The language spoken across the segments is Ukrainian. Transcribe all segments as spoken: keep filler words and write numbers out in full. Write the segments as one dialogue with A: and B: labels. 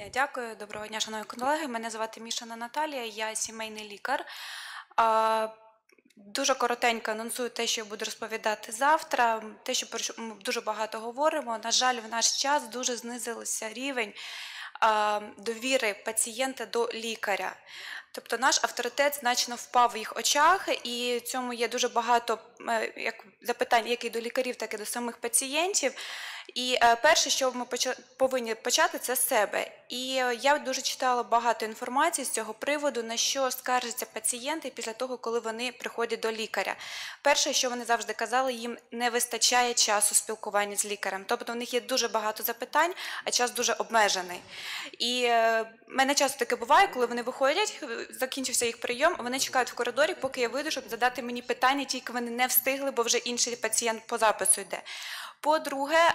A: Е, Дякую, доброго дня, шановні колеги. Мене звати Мішина Наталія, я сімейний лікар. А, Дуже коротенько анонсую те, що я буду розповідати завтра. Те, що про що ми дуже багато говоримо. На жаль, в наш час дуже знизився рівень а, довіри пацієнта до лікаря. Тобто наш авторитет значно впав в їх очах, і в цьому є дуже багато е, як, запитань, як і до лікарів, так і до самих пацієнтів. І е, перше, що ми поча- повинні почати, це з себе. І е, я дуже читала багато інформації з цього приводу, на що скаржаться пацієнти після того, коли вони приходять до лікаря. Перше, що вони завжди казали, їм не вистачає часу спілкування з лікарем. Тобто в них є дуже багато запитань, а час дуже обмежений. І е, в мене часто таке буває, коли вони виходять, закінчився їх прийом, вони чекають в коридорі, поки я вийду, щоб задати мені питання, тільки вони не встигли, бо вже інший пацієнт по запису йде. По-друге,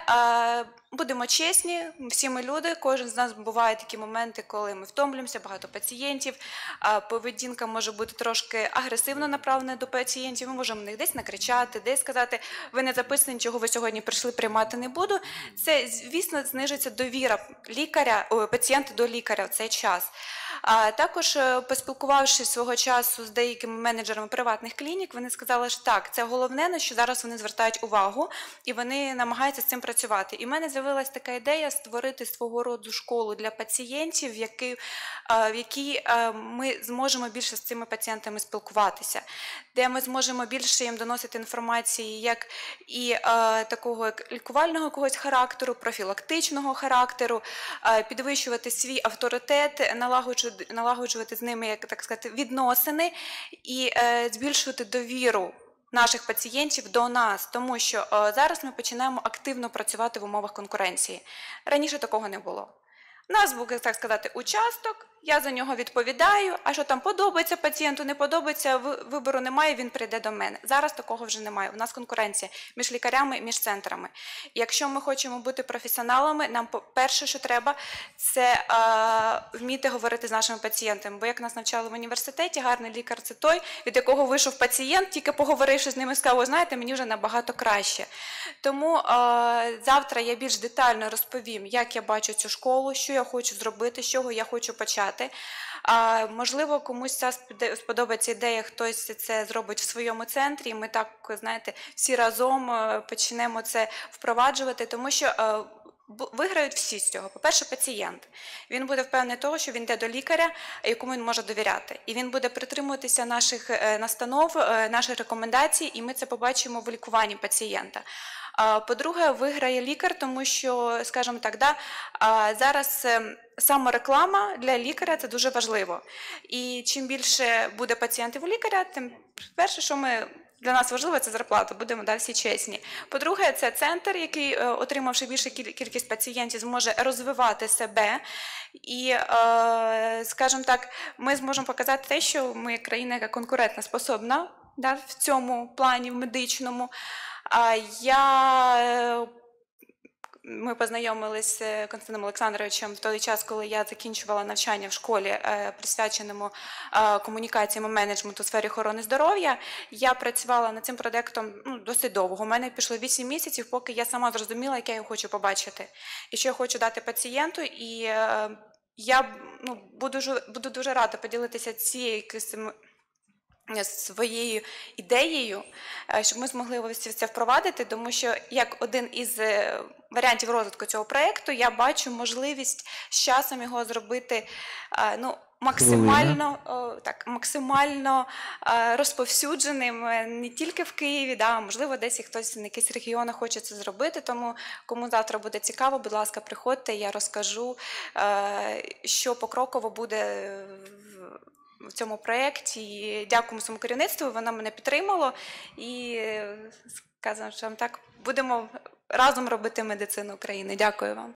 A: будемо чесні, всі ми люди, кожен з нас буває такі моменти, коли ми втомлюємося, багато пацієнтів, поведінка може бути трошки агресивно направлена до пацієнтів, ми можемо на них десь накричати, десь сказати, ви не записані, чого ви сьогодні прийшли, приймати не буду. Це, звісно, знижується довіра лікаря, о, пацієнта до лікаря в цей час. А також, поспілкувавшись свого часу з деякими менеджерами приватних клінік, вони сказали, що так, це головне, на що зараз вони звертають увагу, і вони намагаються з цим працювати. І в мене з'явилася така ідея створити свого роду школу для пацієнтів, в якій, в якій ми зможемо більше з цими пацієнтами спілкуватися, де ми зможемо більше їм доносити інформації, як і такого як лікувального якогось характеру, профілактичного характеру, підвищувати свій авторитет, налагоджувати, налагоджувати з ними, як так сказати, відносини і збільшувати довіру наших пацієнтів до нас, тому що о, зараз ми починаємо активно працювати в умовах конкуренції. Раніше такого не було. У нас був, так сказати, участок, я за нього відповідаю, а що там подобається пацієнту, не подобається, вибору немає, він прийде до мене. Зараз такого вже немає. У нас конкуренція між лікарями, між центрами. І якщо ми хочемо бути професіоналами, нам перше, що треба, це а, вміти говорити з нашими пацієнтами. Бо як нас навчали в університеті, гарний лікар – це той, від якого вийшов пацієнт, тільки поговоривши з ними, сказав, знаєте, мені вже набагато краще. Тому а, завтра я більш детально розповім, як я бачу цю школу, що я хочу зробити, з чого я хочу почати. А, можливо, комусь ця сподобається ідея, хтось це зробить в своєму центрі, і ми так, знаєте, всі разом почнемо це впроваджувати, тому що виграють всі з цього. По-перше, пацієнт. Він буде впевнений того, що він йде до лікаря, якому він може довіряти. І він буде притримуватися наших настанов, наших рекомендацій, і ми це побачимо в лікуванні пацієнта. По-друге, виграє лікар, тому що, скажімо так, да, зараз самореклама для лікаря – це дуже важливо. І чим більше буде пацієнтів у лікаря, тим перше, що ми... Для нас важливо – це зарплата, будемо да, всі чесні. По-друге, це центр, який, отримавши більшу кількість пацієнтів, зможе розвивати себе. І, скажімо так, ми зможемо показати те, що ми як країна, яка конкурентно способна да, в цьому плані, в медичному. Я... Ми познайомилися з Константином Олександровичем в той час, коли я закінчувала навчання в школі, присвяченому комунікаціям і менеджменту у сфері охорони здоров'я. Я працювала над цим проєктом ну, досить довго. У мене пішло вісім місяців, поки я сама зрозуміла, як я його хочу побачити. І що я хочу дати пацієнту. І я ну, буду, буду дуже рада поділитися цією своєю ідеєю, щоб ми змогли це впровадити, тому що як один із варіантів розвитку цього проєкту я бачу можливість з часом його зробити ну, максимально, о, так, максимально розповсюдженим не тільки в Києві, да, можливо, десь хтось на якийсь регіон хоче це зробити, тому кому завтра буде цікаво, будь ласка, приходьте, я розкажу, що покроково буде в цьому проєкті. Дякуємо своєму керівництву, воно мене підтримало і, скажімо так, будемо разом робити медицину України. Дякую вам.